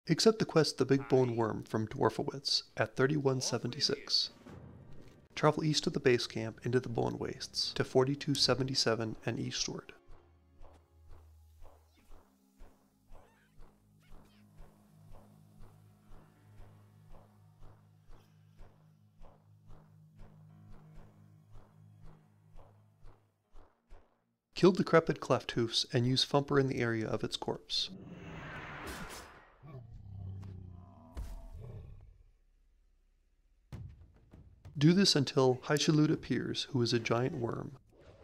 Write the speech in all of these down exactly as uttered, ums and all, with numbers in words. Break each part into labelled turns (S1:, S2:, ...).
S1: Accept the quest The Big Bone Worm from DWARFOWITZ at thirty-one seventy-six. Travel east of the base camp into the Bone Wastes to forty-two seventy-seven and eastward. Kill DECREPIT CLEFTHOOFs and use FUMPER in the area of its corpse. Do this until Sha'tari appears, who is a giant worm.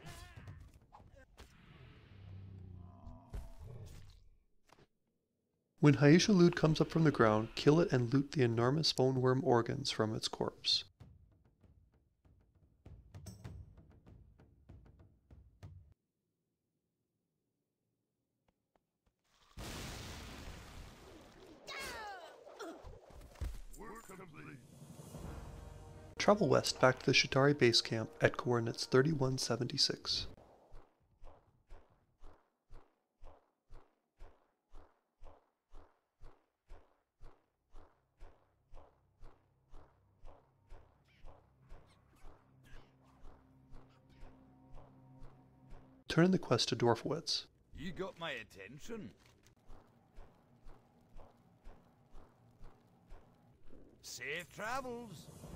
S1: When Sha'tari comes up from the ground, kill it and loot the enormous bone worm organs from its corpse. Travel west back to the Sha'tari Base Camp at coordinates thirty-one seventy-six. Turn in the quest to DWARFOWITZ.
S2: You got my attention. Safe travels.